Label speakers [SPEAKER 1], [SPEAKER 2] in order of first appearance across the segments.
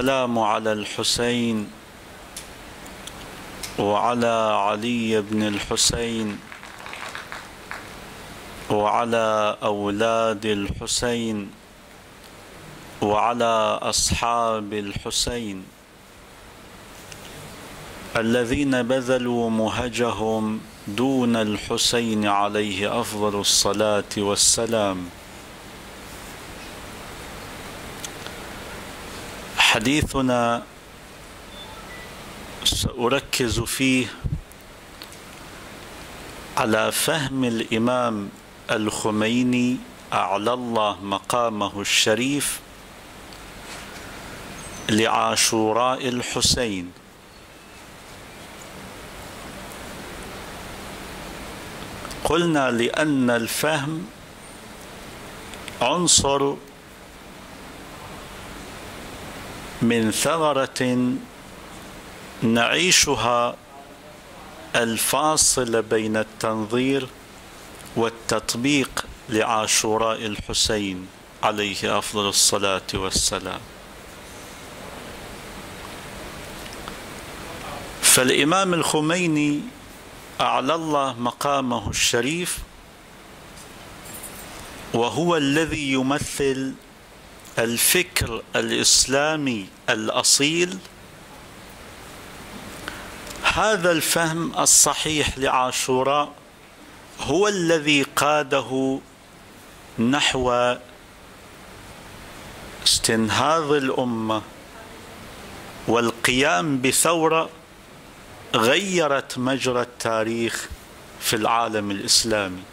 [SPEAKER 1] والسلام على الحسين وعلى علي بن الحسين وعلى أولاد الحسين وعلى أصحاب الحسين الذين بذلوا مهجهم دون الحسين عليه أفضل الصلاة والسلام. حديثنا سأركز فيه على فهم الإمام الخميني أعلى الله مقامه الشريف لعاشوراء الحسين. قلنا لأن الفهم عنصر من ثغرة نعيشها الفاصل بين التنظير والتطبيق لعاشوراء الحسين عليه أفضل الصلاة والسلام. فالإمام الخميني أعلى الله مقامه الشريف وهو الذي يمثل الفكر الإسلامي الأصيل، هذا الفهم الصحيح لعاشوراء هو الذي قاده نحو استنهاض الأمة والقيام بثورة غيرت مجرى التاريخ في العالم الإسلامي.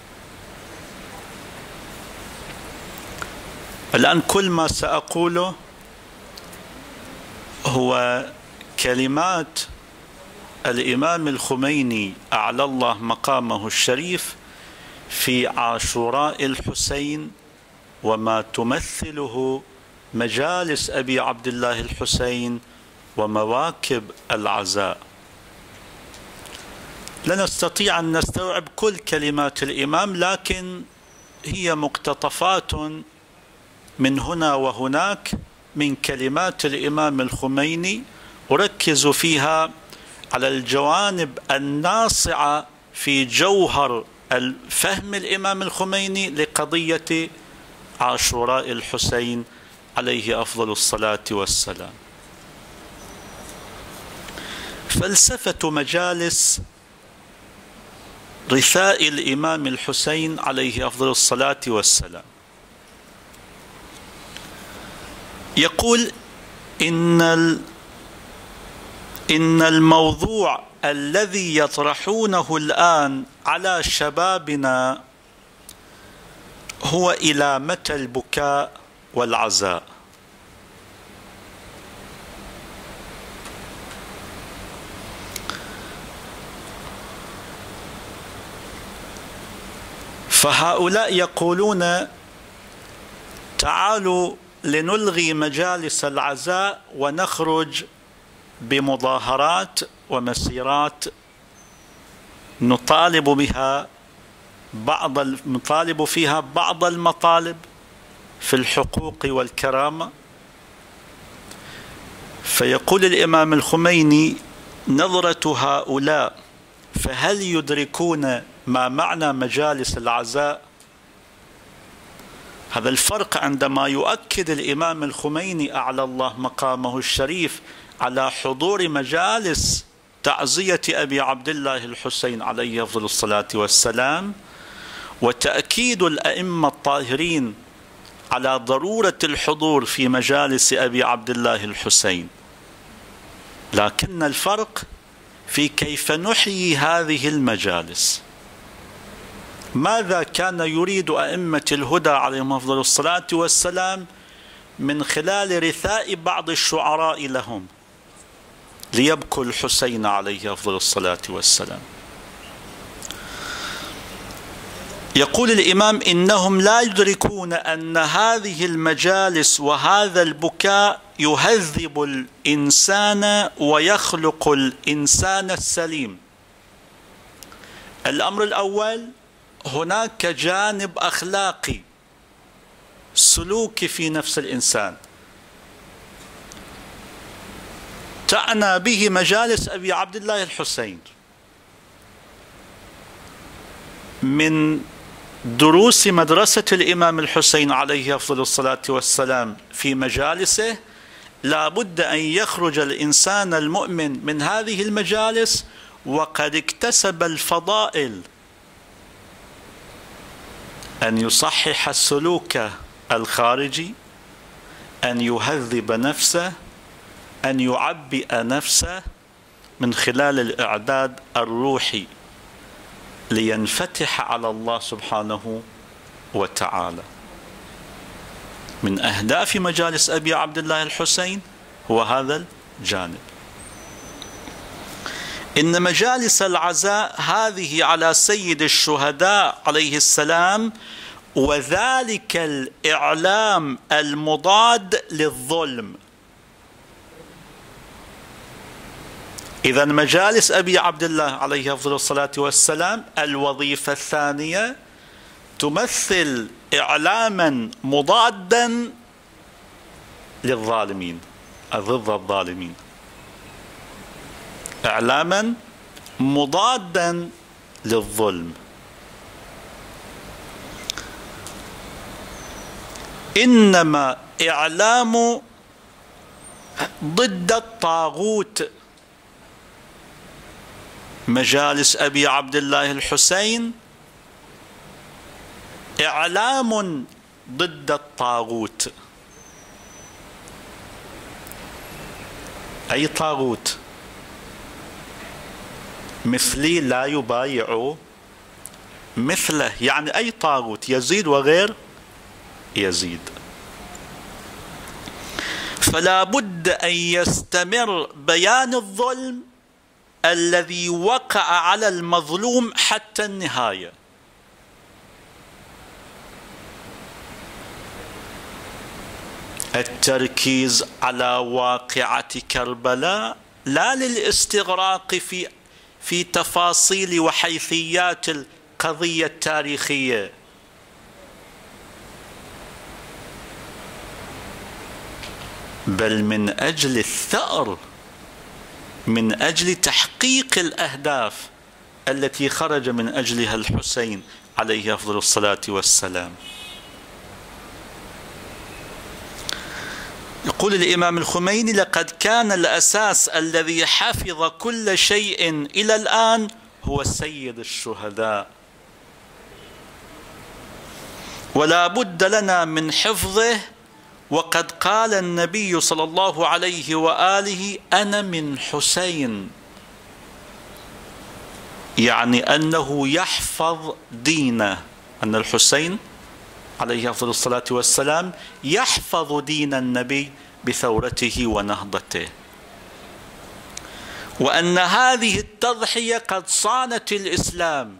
[SPEAKER 1] الآن كل ما سأقوله هو كلمات الإمام الخميني أعلى الله مقامه الشريف في عاشوراء الحسين وما تمثله مجالس أبي عبد الله الحسين ومواكب العزاء. لا نستطيع أن نستوعب كل كلمات الإمام، لكن هي مقتطفات من هنا وهناك من كلمات الإمام الخميني، أركز فيها على الجوانب الناصعة في جوهر فهم الإمام الخميني لقضية عاشوراء الحسين عليه أفضل الصلاة والسلام. فلسفة مجالس رثاء الإمام الحسين عليه أفضل الصلاة والسلام يقول إن الموضوع الذي يطرحونه الآن على شبابنا هو إلى متى البكاء والعزاء. فهؤلاء يقولون تعالوا لنلغي مجالس العزاء ونخرج بمظاهرات ومسيرات نطالب فيها بعض المطالب في الحقوق والكرامة. فيقول الإمام الخميني نظرة هؤلاء فهل يدركون ما معنى مجالس العزاء؟ هذا الفرق عندما يؤكد الإمام الخميني أعلى الله مقامه الشريف على حضور مجالس تعزية أبي عبد الله الحسين عليه أفضل الصلاة والسلام، وتأكيد الأئمة الطاهرين على ضرورة الحضور في مجالس أبي عبد الله الحسين، لكن الفرق في كيف نحيي هذه المجالس. ماذا كان يريد أئمة الهدى عليهم أفضل الصلاة والسلام من خلال رثاء بعض الشعراء لهم ليبكوا الحسين عليه أفضل الصلاة والسلام؟ يقول الإمام إنهم لا يدركون أن هذه المجالس وهذا البكاء يهذب الإنسان ويخلق الإنسان السليم. الأمر الأول، هناك جانب أخلاقي سلوكي في نفس الإنسان. تعنى به مجالس أبي عبد الله الحسين. من دروس مدرسة الإمام الحسين عليه أفضل الصلاة والسلام في مجالسه لا بد أن يخرج الإنسان المؤمن من هذه المجالس وقد اكتسب الفضائل، أن يصحح السلوك الخارجي، أن يهذب نفسه، أن يعبئ نفسه من خلال الإعداد الروحي لينفتح على الله سبحانه وتعالى. من أهداف مجالس أبي عبد الله الحسين هو هذا الجانب. إن مجالس العزاء هذه على سيد الشهداء عليه السلام، وذلك الإعلام المضاد للظلم. إذن مجالس أبي عبد الله عليه أفضل الصلاة والسلام الوظيفة الثانية تمثل إعلاما مضادا للظالمين، ضد الظالمين، إعلاما مضادا للظلم. إنما إعلام ضد الطاغوت. مجالس أبي عبد الله الحسين إعلام ضد الطاغوت. أي طاغوت؟ مثلي لا يبايع مثله، يعني أي طاغوت يزيد وغير يزيد. فلا بد أن يستمر بيان الظلم الذي وقع على المظلوم حتى النهاية. التركيز على واقعة كربلاء لا للاستغراق في تفاصيل وحيثيات القضية التاريخية، بل من أجل الثأر، من أجل تحقيق الأهداف التي خرج من أجلها الحسين عليه أفضل الصلاة والسلام. يقول الإمام الخميني: لقد كان الأساس الذي حفظ كل شيء إلى الآن هو سيد الشهداء، ولا بد لنا من حفظه. وقد قال النبي صلى الله عليه وآله: أنا من حسين، يعني أنه يحفظ دينه، أن الحسين عليه أفضل الصلاة والسلام يحفظ دين النبي بثورته ونهضته، وأن هذه التضحية قد صانت الإسلام،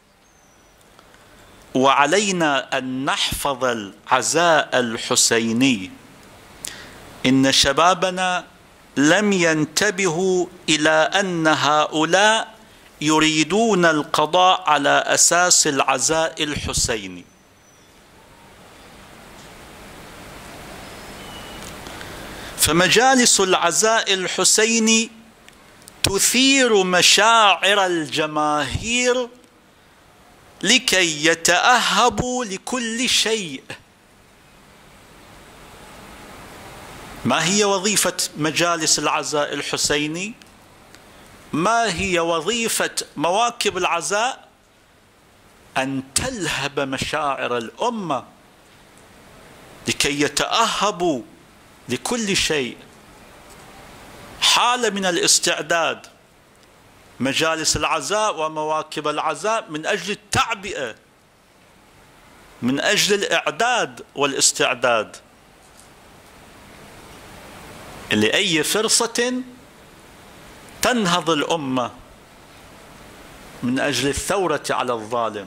[SPEAKER 1] وعلينا أن نحفظ العزاء الحسيني. إن شبابنا لم ينتبهوا إلى أن هؤلاء يريدون القضاء على أساس العزاء الحسيني. فمجالس العزاء الحسيني تثير مشاعر الجماهير لكي يتأهبوا لكل شيء. ما هي وظيفة مجالس العزاء الحسيني؟ ما هي وظيفة مواكب العزاء؟ أن تلهب مشاعر الأمة لكي يتأهبوا لكل شيء. حالة من الاستعداد. مجالس العزاء ومواكب العزاء من أجل التعبئة، من أجل الإعداد والاستعداد لأي فرصة تنهض الأمة من أجل الثورة على الظالم.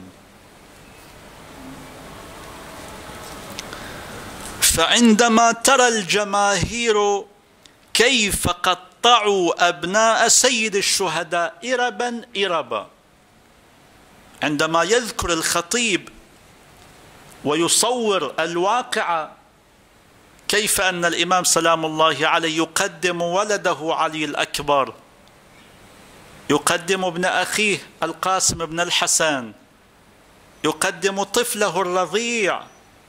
[SPEAKER 1] فعندما ترى الجماهير كيف قطعوا أبناء سيد الشهداء إربا إربا، عندما يذكر الخطيب ويصور الواقع كيف أن الإمام سلام الله عليه يقدم ولده علي الأكبر، يقدم ابن أخيه القاسم بن الحسن، يقدم طفله الرضيع.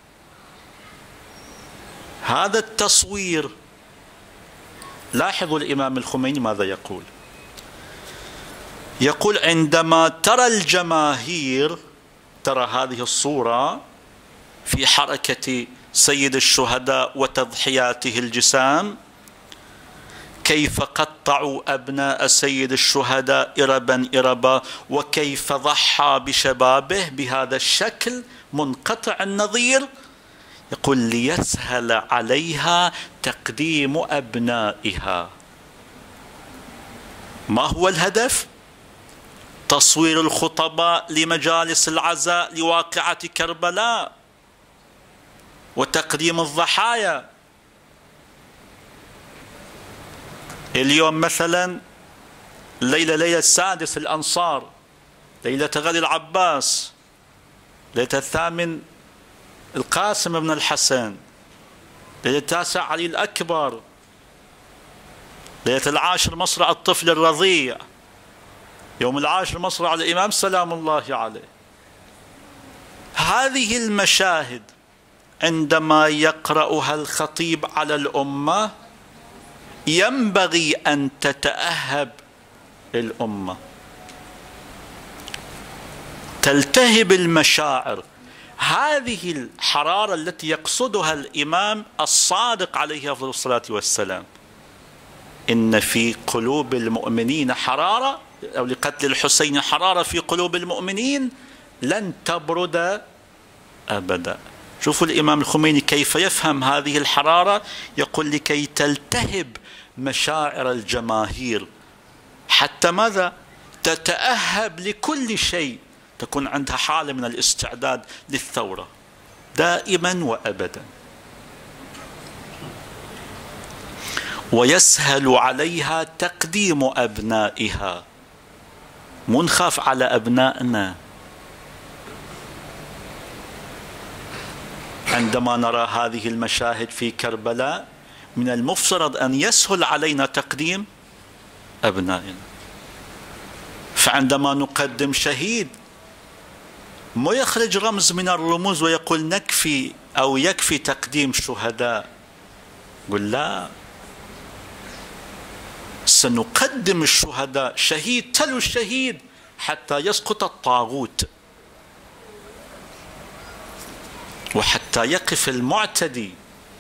[SPEAKER 1] هذا التصوير. لاحظوا الإمام الخميني ماذا يقول. يقول عندما ترى الجماهير، ترى هذه الصورة في حركة سيد الشهداء وتضحياته الجسام، كيف قطعوا أبناء سيد الشهداء إربا إربا، وكيف ضحى بشبابه بهذا الشكل منقطع النظير. يقول ليسهل عليها تقديم أبنائها. ما هو الهدف؟ تصوير الخطباء لمجالس العزاء لواقعة كربلاء وتقديم الضحايا. اليوم مثلا ليلة السادس الأنصار، ليلة غد العباس، ليلة الثامن القاسم بن الحسن، ليلة التاسع علي الأكبر، ليلة العاشر مصرع الطفل الرضيع، يوم العاشر مصرع الإمام سلام الله عليه. هذه المشاهد عندما يقرأها الخطيب على الأمة ينبغي أن تتأهب الأمة، تلتهب المشاعر. هذه الحرارة التي يقصدها الإمام الصادق عليه أفضل الصلاة والسلام. إن في قلوب المؤمنين حرارة، أو لقتل الحسين حرارة في قلوب المؤمنين لن تبرد أبدا. شوفوا الإمام الخميني كيف يفهم هذه الحرارة. يقول لكي تلتهب مشاعر الجماهير، حتى ماذا؟ تتأهب لكل شيء، تكون عندها حالة من الاستعداد للثورة دائما وأبدا. ويسهل عليها تقديم أبنائها. مو نخاف على أبنائنا. عندما نرى هذه المشاهد في كربلاء من المفترض أن يسهل علينا تقديم أبنائنا. فعندما نقدم شهيد ما يخرج رمز من الرموز ويقول نكفي أو يكفي تقديم شهداء. قل لا، سنقدم الشهداء شهيد تلو الشهيد حتى يسقط الطاغوت، وحتى يقف المعتدي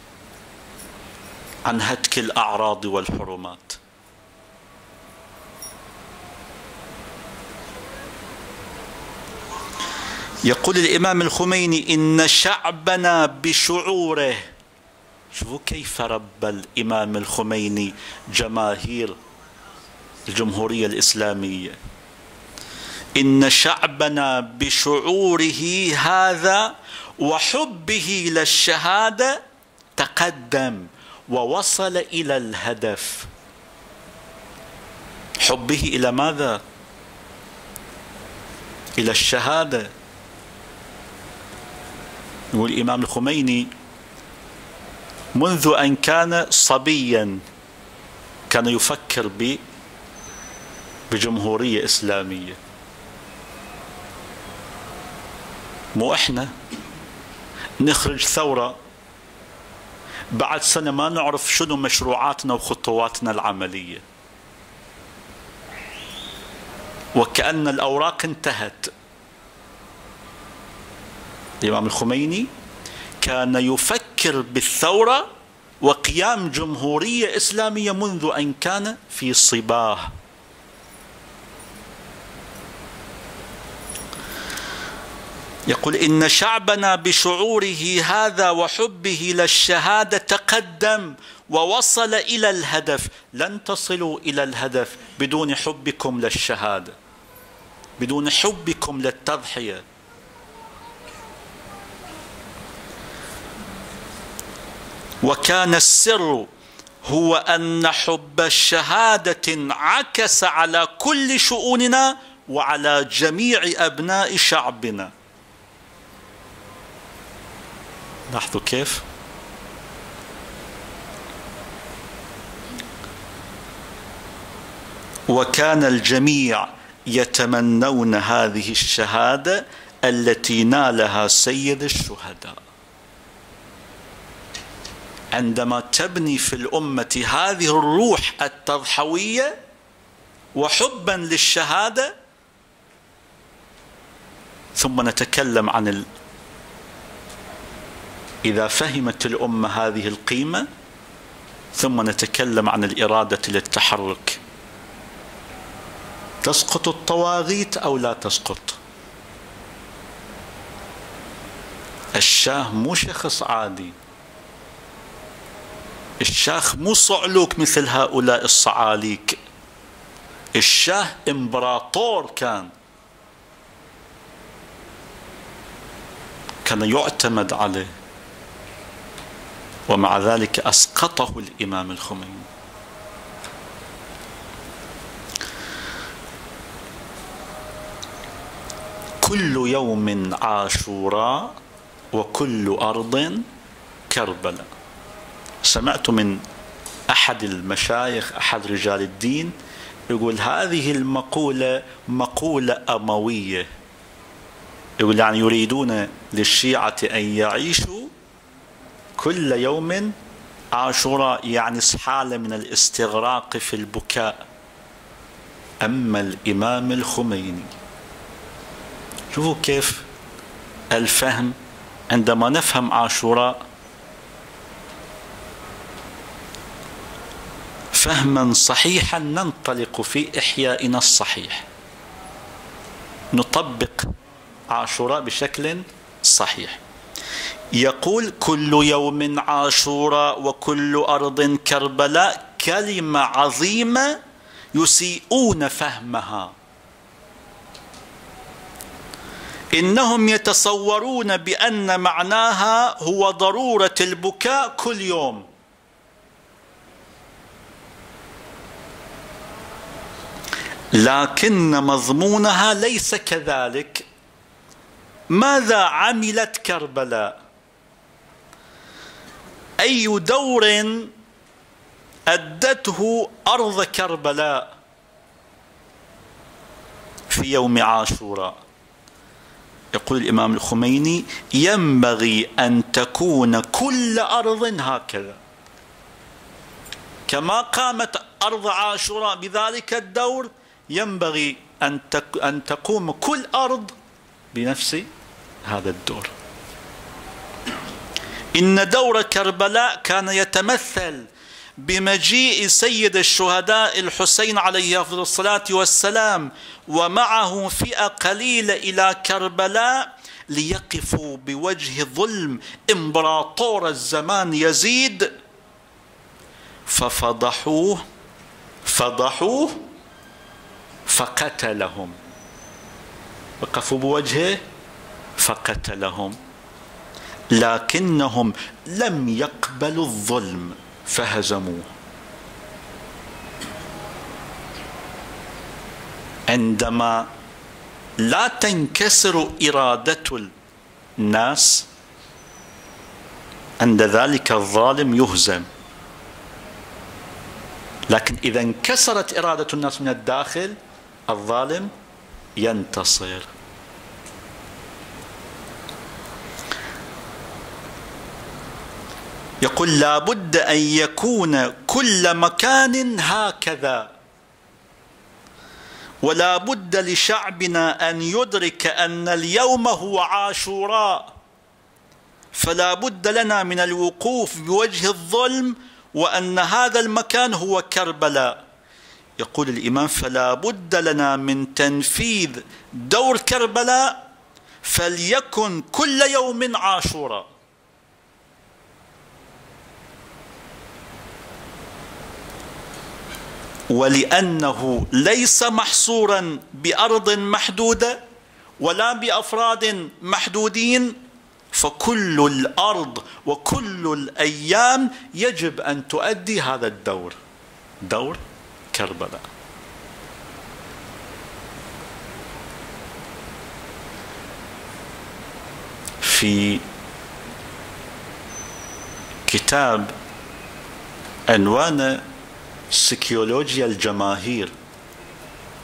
[SPEAKER 1] عن هتك الأعراض والحرمات. يقول الإمام الخميني إن شعبنا بشعوره. شوفوا كيف رب الإمام الخميني جماهير الجمهورية الإسلامية. إن شعبنا بشعوره هذا وحبه للشهادة تقدم ووصل إلى الهدف. حبه إلى ماذا؟ إلى الشهادة. يقول الإمام الخميني منذ أن كان صبيا كان يفكر بجمهورية إسلامية. مو إحنا نخرج ثورة بعد سنة ما نعرف شنو مشروعاتنا وخطواتنا العملية، وكأن الأوراق انتهت. الإمام الخميني كان يفكر بالثورة وقيام جمهورية إسلامية منذ أن كان في صباه. يقول إن شعبنا بشعوره هذا وحبه للشهادة تقدم ووصل إلى الهدف. لن تصلوا إلى الهدف بدون حبكم للشهادة، بدون حبكم للتضحية. وكان السر هو أن حب الشهادة انعكس على كل شؤوننا وعلى جميع أبناء شعبنا. لاحظوا كيف وكان الجميع يتمنون هذه الشهادة التي نالها سيد الشهداء. عندما تبني في الأمة هذه الروح التضحوية وحبا للشهادة، ثم نتكلم عن إذا فهمت الأمة هذه القيمة، ثم نتكلم عن الإرادة للتحرك. تسقط الطواغيت أو لا تسقط؟ الشاه مو شخص عادي، الشاه مو صعلوك مثل هؤلاء الصعاليك، الشاه إمبراطور كان يعتمد عليه، ومع ذلك أسقطه الإمام الخميني. كل يوم عاشوراء وكل أرض كربلاء. سمعت من أحد المشايخ، أحد رجال الدين، يقول هذه المقولة مقولة أموية، يقول يعني يريدون للشيعة أن يعيشوا كل يوم عاشوراء، يعني حالة من الاستغراق في البكاء. أما الإمام الخميني، شوفوا كيف الفهم. عندما نفهم عاشوراء فهما صحيحا ننطلق في إحيائنا الصحيح، نطبق عاشوراء بشكل صحيح. يقول كل يوم عاشوراء وكل أرض كربلاء، كلمة عظيمة يسيئون فهمها. إنهم يتصورون بأن معناها هو ضرورة البكاء كل يوم، لكن مضمونها ليس كذلك. ماذا عملت كربلاء؟ أي دور أدته أرض كربلاء في يوم عاشوراء؟ يقول الإمام الخميني ينبغي أن تكون كل أرض هكذا، كما قامت أرض عاشوراء بذلك الدور، ينبغي أن تقوم كل أرض بنفس هذا الدور. إن دور كربلاء كان يتمثل بمجيء سيد الشهداء الحسين عليه أفضل الصلاة والسلام ومعه فئة قليلة إلى كربلاء ليقفوا بوجه ظلم إمبراطور الزمان يزيد، ففضحوه فقتلهم، وقفوا بوجهه فقتلهم، لكنهم لم يقبلوا الظلم فهزموه. عندما لا تنكسر إرادة الناس، عند ذلك الظالم يهزم، لكن إذا انكسرت إرادة الناس من الداخل الظالم ينتصر. يقول لا بد أن يكون كل مكان هكذا، ولا بد لشعبنا أن يدرك أن اليوم هو عاشوراء، فلا بد لنا من الوقوف بوجه الظلم، وأن هذا المكان هو كربلاء. يقول الإمام فلا بد لنا من تنفيذ دور كربلاء، فليكن كل يوم عاشوراء. ولأنه ليس محصورا بأرض محدودة ولا بأفراد محدودين، فكل الأرض وكل الأيام يجب أن تؤدي هذا الدور، دور كربلاء. في كتاب عنوانه سيكيولوجيا الجماهير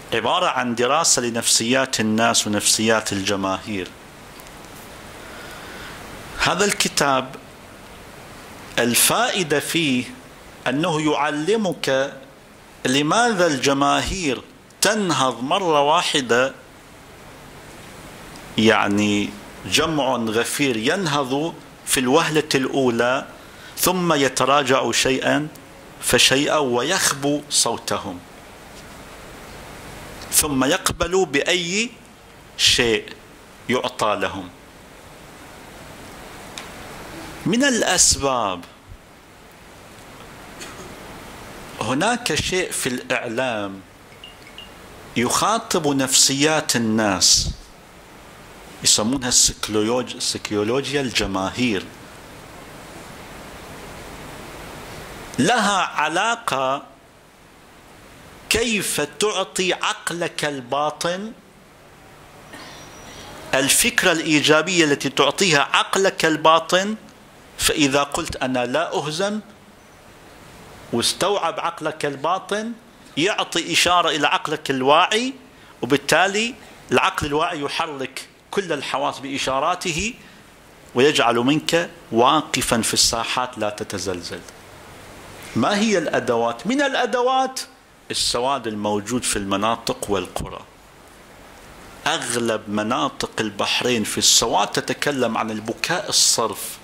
[SPEAKER 1] عبارة عن دراسة لنفسيات الناس ونفسيات الجماهير. هذا الكتاب الفائدة فيه أنه يعلمك لماذا الجماهير تنهض مرة واحدة، يعني جمع غفير ينهض في الوهلة الأولى ثم يتراجع شيئا فشيئا ويخبو صوتهم ثم يقبلوا بأي شيء يعطى لهم. من الأسباب هناك شيء في الإعلام يخاطب نفسيات الناس يسمونها سيكيولوجيا الجماهير، لها علاقة كيف تعطي عقلك الباطن الفكرة الإيجابية التي تعطيها عقلك الباطن. فإذا قلت أنا لا أهزم واستوعب عقلك الباطن يعطي إشارة إلى عقلك الواعي، وبالتالي العقل الواعي يحرك كل الحواس بإشاراته ويجعل منك واقفا في الساحات لا تتزلزل. ما هي الأدوات؟ من الأدوات السواد الموجود في المناطق والقرى. أغلب مناطق البحرين في السواد تتكلم عن البكاء الصرف.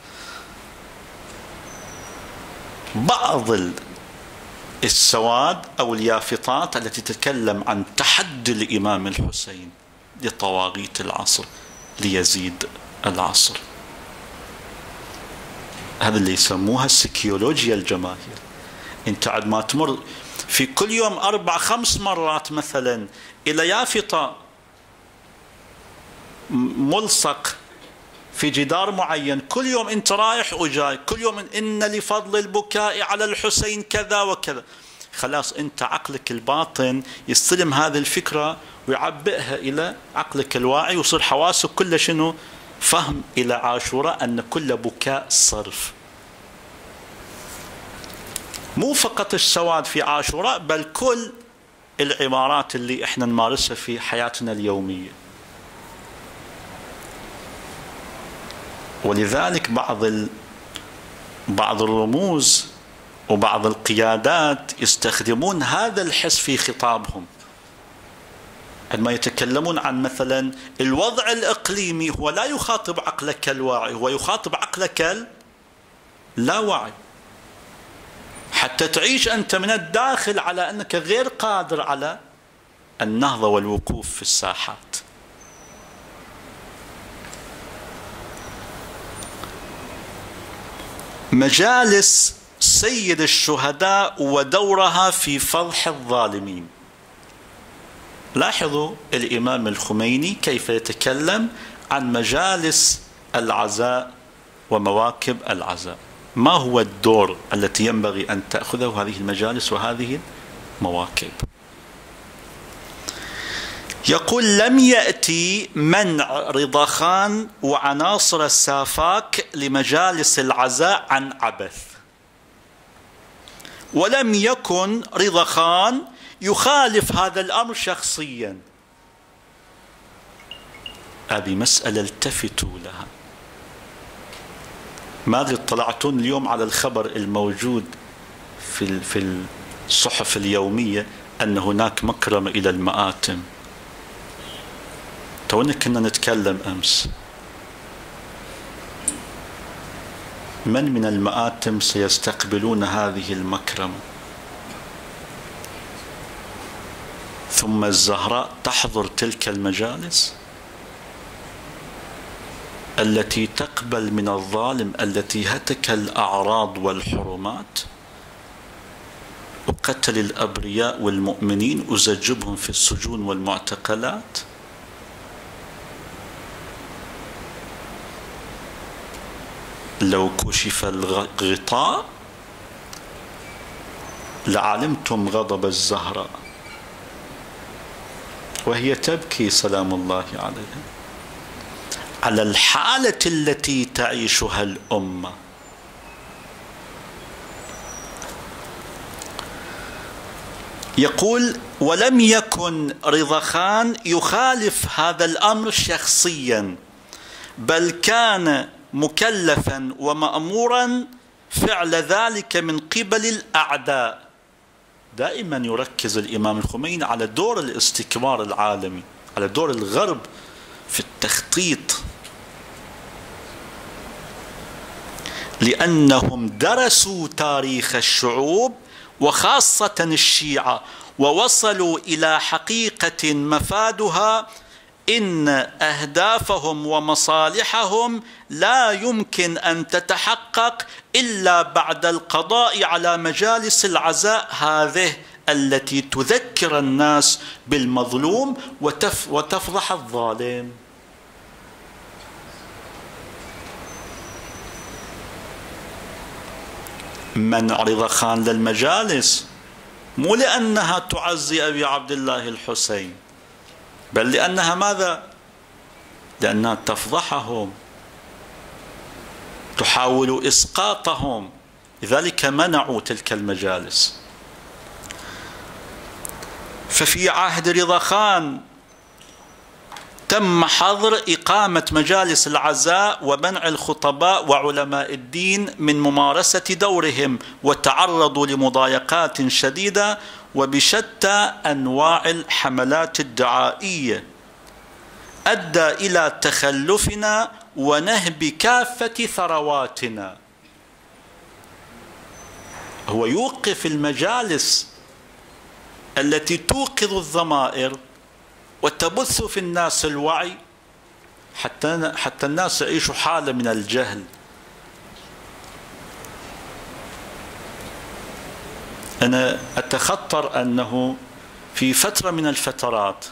[SPEAKER 1] بعض السواد أو اليافطات التي تتكلم عن تحدي الإمام الحسين لطواغيت العصر ليزيد العصر، هذا اللي يسموها السيكيولوجيا الجماهير. انت عاد ما تمر في كل يوم 4-5 مرات مثلا إلى يافطة ملصق في جدار معين، كل يوم انت رايح وجاي، كل يوم إن لفضل البكاء على الحسين كذا وكذا، خلاص انت عقلك الباطن يستلم هذه الفكرة ويعبئها إلى عقلك الواعي، ويصير حواسك كلها شنو؟ فهم إلى عاشوراء أن كل بكاء صرف. مو فقط السواد في عاشوراء بل كل العبارات اللي احنا نمارسها في حياتنا اليومية. ولذلك بعض الرموز وبعض القيادات يستخدمون هذا الحس في خطابهم. عندما يتكلمون عن مثلا الوضع الإقليمي، هو لا يخاطب عقلك الواعي، هو يخاطب عقلك اللاواعي، حتى تعيش أنت من الداخل على أنك غير قادر على النهضة والوقوف في الساحات. مجالس سيد الشهداء ودورها في فضح الظالمين. لاحظوا الإمام الخميني كيف يتكلم عن مجالس العزاء ومواكب العزاء. ما هو الدور التي ينبغي أن تأخذه هذه المجالس وهذه المواكب؟ يقول: لم يأتي منع رضا خان وعناصر السافاك لمجالس العزاء عن عبث، ولم يكن رضا خان يخالف هذا الأمر شخصيا. هذه مسألة التفتوا لها. ماذا اطلعتون اليوم على الخبر الموجود في الصحف اليومية أن هناك مكرمة إلى المآتم؟ تونا كنا نتكلم أمس، من المآتم سيستقبلون هذه المكرمة؟ ثم الزهراء تحضر تلك المجالس التي تقبل من الظالم التي هتك الأعراض والحرمات وقتل الأبرياء والمؤمنين وزجبهم في السجون والمعتقلات. لو كشف الغطاء لعلمتم غضب الزهراء وهي تبكي سلام الله عليها على الحالة التي تعيشها الأمة. يقول: ولم يكن رضا خان يخالف هذا الأمر شخصيا، بل كان مكلفا ومأمورا فعل ذلك من قبل الأعداء. دائما يركز الإمام الخميني على دور الاستكبار العالمي، على دور الغرب في التخطيط، لأنهم درسوا تاريخ الشعوب وخاصة الشيعة، ووصلوا إلى حقيقة مفادها إن أهدافهم ومصالحهم لا يمكن أن تتحقق إلا بعد القضاء على مجالس العزاء هذه التي تذكر الناس بالمظلوم وتفضح الظالم. منع رضا خان للمجالس مو لأنها تعزي أبي عبد الله الحسين، بل لأنها ماذا؟ لأنها تفضحهم، تحاول إسقاطهم، لذلك منعوا تلك المجالس. ففي عهد رضا خان تم حظر إقامة مجالس العزاء ومنع الخطباء وعلماء الدين من ممارسة دورهم، وتعرضوا لمضايقات شديدة وبشتى أنواع الحملات الدعائية، أدى إلى تخلفنا ونهب كافة ثرواتنا. هو يوقف المجالس التي توقظ الضمائر وتبث في الناس الوعي حتى الناس يعيشوا حالة من الجهل. أنا أتخطر أنه في فترة من الفترات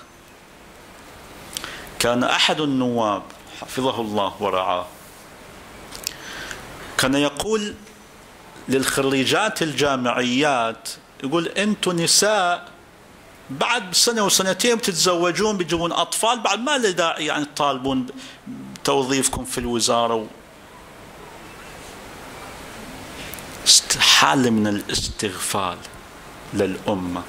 [SPEAKER 1] كان أحد النواب حفظه الله ورعاه كان يقول للخريجات الجامعيات، يقول: أنتم نساء بعد سنة وسنتين بتتزوجون، بيجيبون أطفال، بعد ما له داعي يعني تطالبون بتوظيفكم في الوزارة. حالة من الاستغفال للأمة.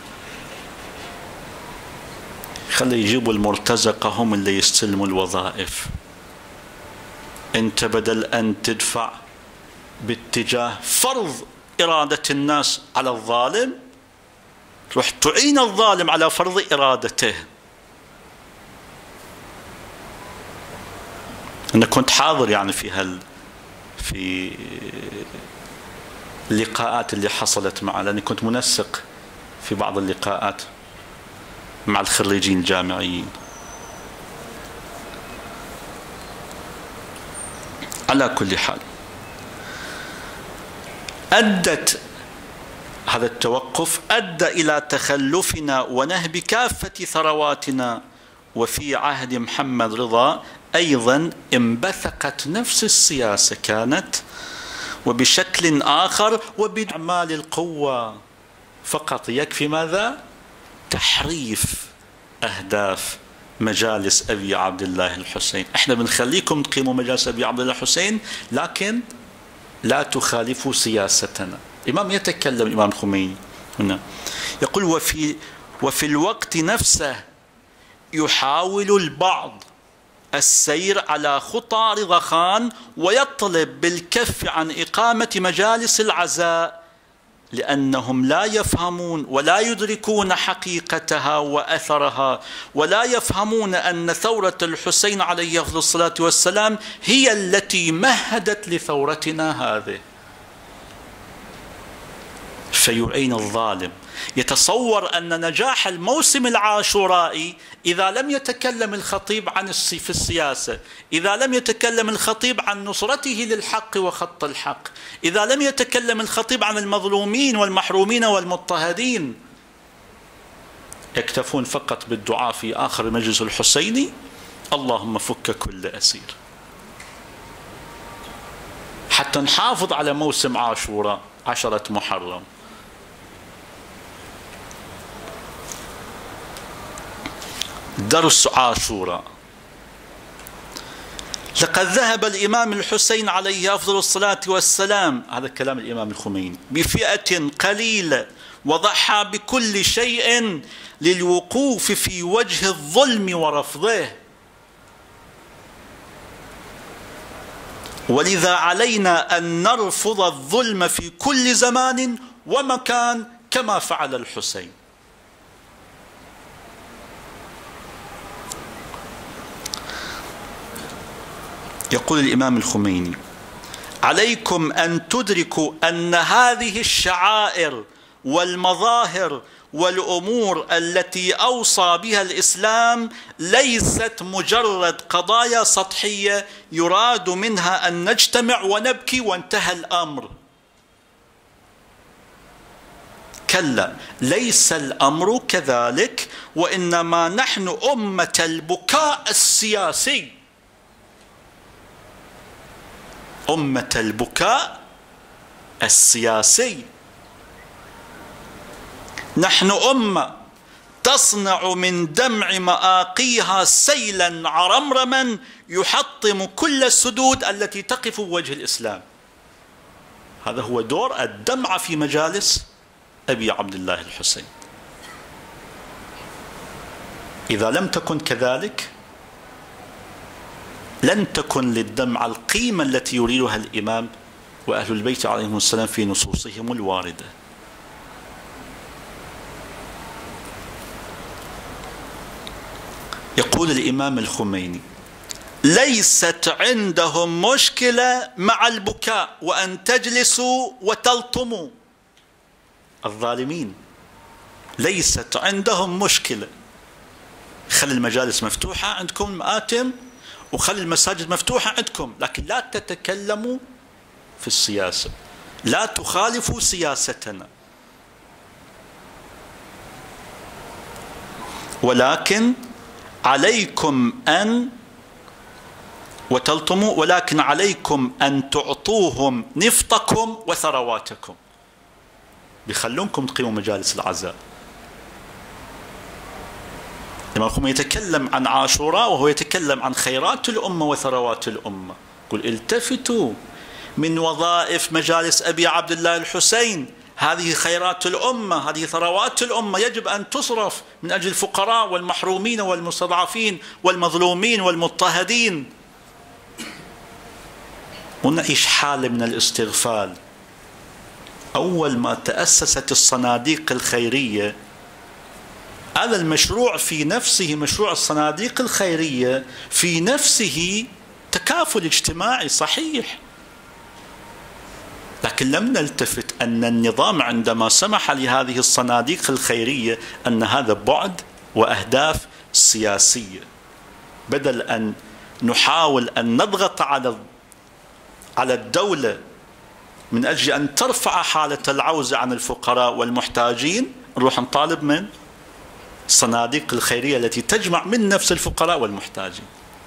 [SPEAKER 1] خلي يجيبوا المرتزقة هم اللي يستلموا الوظائف. أنت بدل أن تدفع باتجاه فرض إرادة الناس على الظالم، تروح تعين الظالم على فرض إرادته. أنا كنت حاضر يعني في اللقاءات اللي حصلت معه، لأني كنت منسق في بعض اللقاءات مع الخريجين الجامعيين. على كل حال، هذا التوقف أدى إلى تخلفنا ونهب كافة ثرواتنا. وفي عهد محمد رضا أيضا انبثقت نفس السياسة كانت، وبشكل آخر وبأعمال القوة فقط. يكفي ماذا؟ تحريف أهداف مجالس أبي عبد الله الحسين. احنا بنخليكم تقيموا مجالس أبي عبد الله الحسين، لكن لا تخالفوا سياستنا. الإمام يتكلم، الإمام الخميني هنا يقول: وفي الوقت نفسه يحاول البعض السير على خطى رضا خان ويطلب بالكف عن إقامة مجالس العزاء، لأنهم لا يفهمون ولا يدركون حقيقتها وأثرها، ولا يفهمون أن ثورة الحسين عليه أفضل الصلاة والسلام هي التي مهدت لثورتنا هذه. فيعين الظالم. يتصور أن نجاح الموسم العاشورائي إذا لم يتكلم الخطيب في السياسة، إذا لم يتكلم الخطيب عن نصرته للحق وخط الحق، إذا لم يتكلم الخطيب عن المظلومين والمحرومين والمضطهدين، يكتفون فقط بالدعاء في آخر المجلس الحسيني: اللهم فك كل أسير، حتى نحافظ على موسم عاشوراء 10 محرم. درس عاشوراء: لقد ذهب الإمام الحسين عليه أفضل الصلاة والسلام، هذا كلام الإمام الخميني، بفئة قليلة وضحى بكل شيء للوقوف في وجه الظلم ورفضه، ولذا علينا أن نرفض الظلم في كل زمان ومكان كما فعل الحسين. يقول الإمام الخميني: عليكم أن تدركوا أن هذه الشعائر والمظاهر والأمور التي أوصى بها الإسلام ليست مجرد قضايا سطحية يراد منها أن نجتمع ونبكي وانتهى الأمر. كلا، ليس الأمر كذلك، وإنما نحن أمة البكاء السياسي، أمة البكاء السياسي. نحن أمة تصنع من دمع مآقيها سيلا عرمرما يحطم كل السدود التي تقف وجه الإسلام. هذا هو دور الدمعة في مجالس أبي عبد الله الحسين. إذا لم تكن كذلك لن تكن للدمعة القيمة التي يريدها الإمام وأهل البيت عليهم السلام في نصوصهم الواردة. يقول الإمام الخميني: ليست عندهم مشكلة مع البكاء وأن تجلسوا وتلطموا. الظالمين ليست عندهم مشكلة، خلي المجالس مفتوحة عندكم مآتم وخلي المساجد مفتوحة عندكم، لكن لا تتكلموا في السياسة، لا تخالفوا سياستنا، ولكن عليكم أن وتلطموا، ولكن عليكم أن تعطوهم نفطكم وثرواتكم. بيخلونكم تقيموا مجالس العزاء. الإمام الخميني يتكلم عن عاشوراء وهو يتكلم عن خيرات الأمة وثروات الأمة، يقول: التفتوا من وظائف مجالس أبي عبد الله الحسين، هذه خيرات الأمة، هذه ثروات الأمة، يجب أن تصرف من أجل الفقراء والمحرومين والمستضعفين والمظلومين والمضطهدين. ونعيش حالة من الاستغفال. أول ما تأسست الصناديق الخيرية، هذا المشروع في نفسه، مشروع الصناديق الخيرية في نفسه تكافل اجتماعي صحيح، لكن لم نلتفت أن النظام عندما سمح لهذه الصناديق الخيرية أن هذا بعد وأهداف سياسية، بدل أن نحاول أن نضغط على الدولة من أجل أن ترفع حالة العوزة عن الفقراء والمحتاجين، نروح نطالب من الصناديق الخيرية التي تجمع من نفس الفقراء والمحتاجين.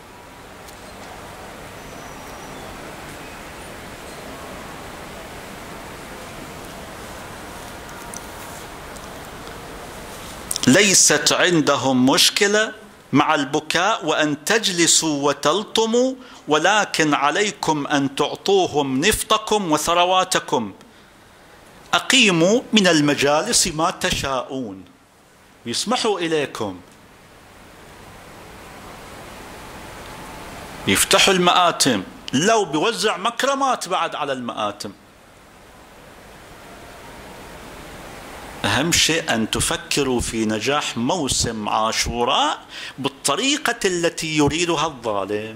[SPEAKER 1] ليست عندهم مشكلة مع البكاء وأن تجلسوا وتلطموا، ولكن عليكم أن تعطوهم نفطكم وثرواتكم. أقيموا من المجالس ما تشاءون، يسمحوا إليكم، يفتحوا المآتم، لو بيوزع مكرمات بعد على المآتم. أهم شيء أن تفكروا في نجاح موسم عاشوراء بالطريقة التي يريدها الظالم.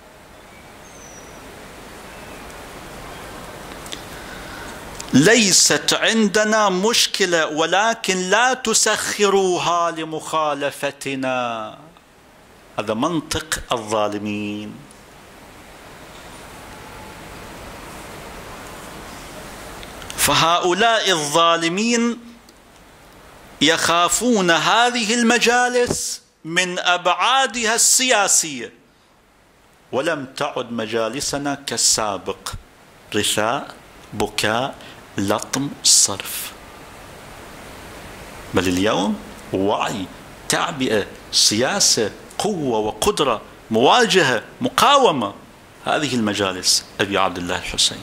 [SPEAKER 1] ليست عندنا مشكلة، ولكن لا تسخروها لمخالفتنا. هذا منطق الظالمين. فهؤلاء الظالمين يخافون هذه المجالس من أبعادها السياسية، ولم تعد مجالسنا كالسابق، رثاء، بكاء، لطم، صرف، بل اليوم وعي، تعبئة، سياسة، قوة وقدرة، مواجهة، مقاومة. هذه المجالس أبي عبد الله الحسين.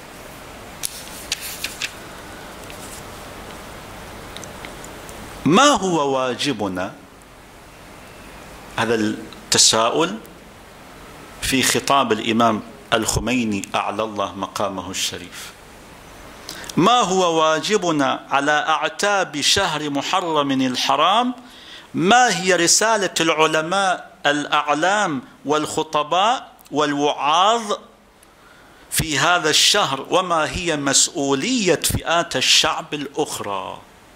[SPEAKER 1] ما هو واجبنا؟ هذا التساؤل في خطاب الإمام الخميني أعلى الله مقامه الشريف. ما هو واجبنا على أعتاب شهر محرم الحرام؟ ما هي رسالة العلماء الأعلام والخطباء والوعاظ في هذا الشهر؟ وما هي مسؤولية فئات الشعب الأخرى؟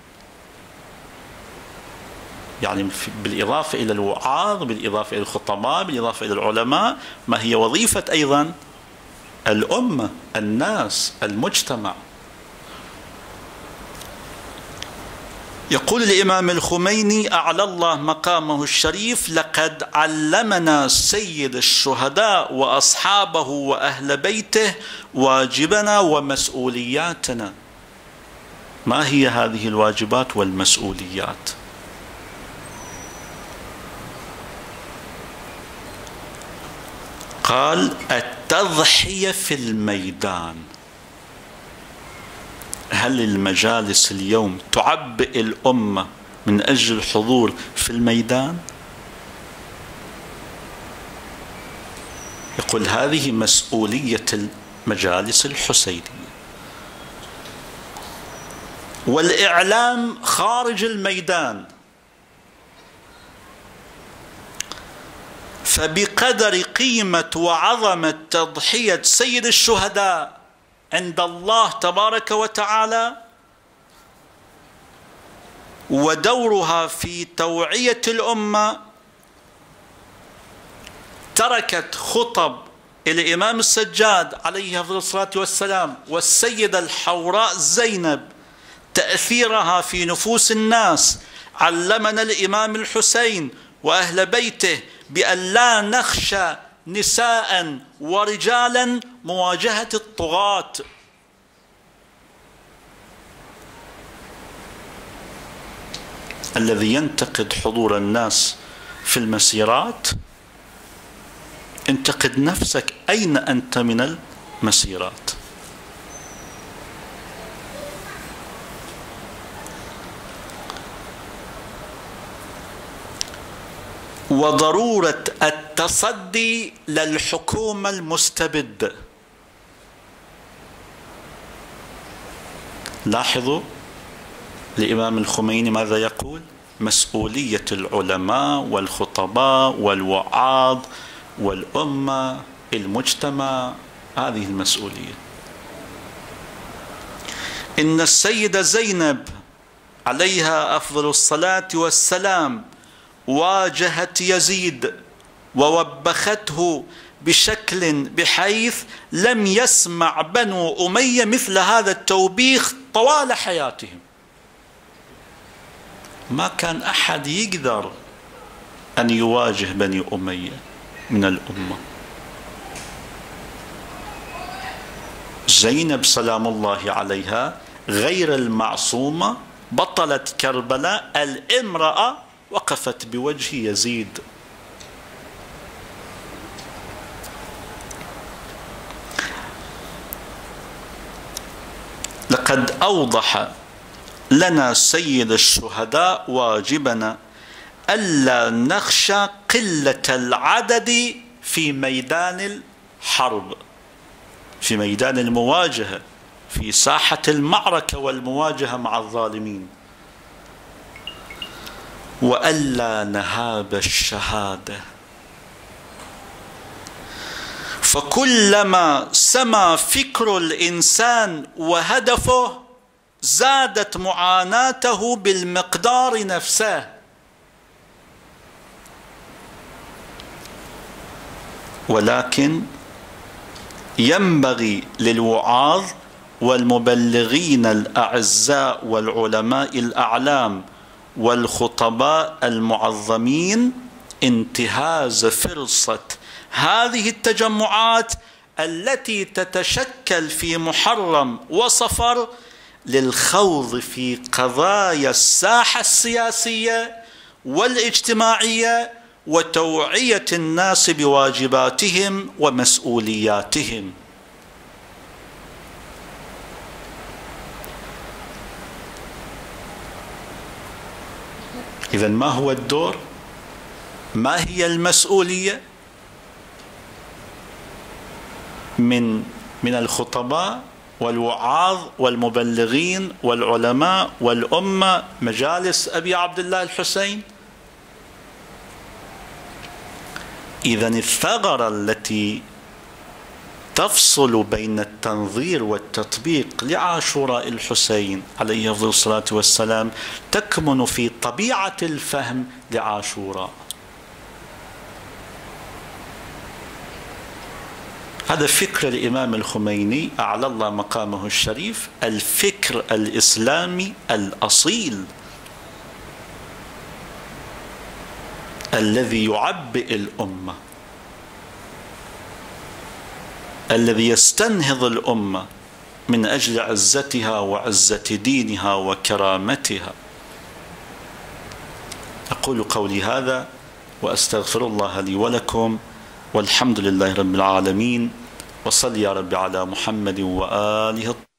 [SPEAKER 1] يعني بالإضافة إلى الوعاظ، بالإضافة إلى الخطباء، بالإضافة إلى العلماء، ما هي وظيفة أيضا الأمة، الناس، المجتمع؟ يقول الإمام الخميني أعلى الله مقامه الشريف: لقد علمنا سيد الشهداء وأصحابه وأهل بيته واجبنا ومسؤولياتنا. ما هي هذه الواجبات والمسؤوليات؟ قال: التضحية في الميدان. هل المجالس اليوم تعبئ الأمة من أجل الحضور في الميدان؟ يقول هذه مسؤولية المجالس الحسينية. والإعلام خارج الميدان، فبقدر قيمة وعظمة تضحية سيد الشهداء عند الله تبارك وتعالى ودورها في توعية الأمة، تركت خطب الإمام السجاد عليه أفضل الصلاة والسلام والسيدة الحوراء زينب تأثيرها في نفوس الناس. علمنا الإمام الحسين وأهل بيته بأن لا نخشى نساء ورجالا مواجهة الطغاة. الذي ينتقد حضور الناس في المسيرات، انتقد نفسك، أين أنت من المسيرات؟ وضرورة التصدي للحكومة المستبدة. لاحظوا الإمام الخميني ماذا يقول؟ مسؤولية العلماء والخطباء والوعاظ والأمة، المجتمع، هذه المسؤولية. إن السيدة زينب عليها أفضل الصلاة والسلام واجهت يزيد ووبخته بشكل بحيث لم يسمع بنو أمية مثل هذا التوبيخ طوال حياتهم. ما كان أحد يقدر أن يواجه بني أمية من الأمة. زينب سلام الله عليها غير المعصومة، بطلة كربلاء، الامرأة وقفت بوجه يزيد. لقد أوضح لنا سيد الشهداء واجبنا ألا نخشى قلة العدد في ميدان الحرب، في ميدان المواجهة، في ساحة المعركة والمواجهة مع الظالمين، وألا نهاب الشهادة. فكلما سما فكر الإنسان وهدفه زادت معاناته بالمقدار نفسه. ولكن ينبغي للوعاظ والمبلغين الأعزاء والعلماء الأعلام والخطباء المعظمين انتهاز فرصة هذه التجمعات التي تتشكل في محرم وصفر للخوض في قضايا الساحة السياسية والاجتماعية وتوعية الناس بواجباتهم ومسؤولياتهم. إذن ما هو الدور؟ ما هي المسؤولية من الخطباء والوعاظ والمبلغين والعلماء والأمة، مجالس أبي عبد الله الحسين؟ إذن الثغرة التي تفصل بين التنظير والتطبيق لعاشوراء الحسين عليه أفضل الصلاة والسلام تكمن في طبيعة الفهم لعاشوراء. هذا فكر الإمام الخميني أعلى الله مقامه الشريف، الفكر الإسلامي الأصيل الذي يعبئ الأمة، الذي يستنهض الأمة من أجل عزتها وعزة دينها وكرامتها. أقول قولي هذا وأستغفر الله لي ولكم، والحمد لله رب العالمين، وصل يا رب على محمد وآله.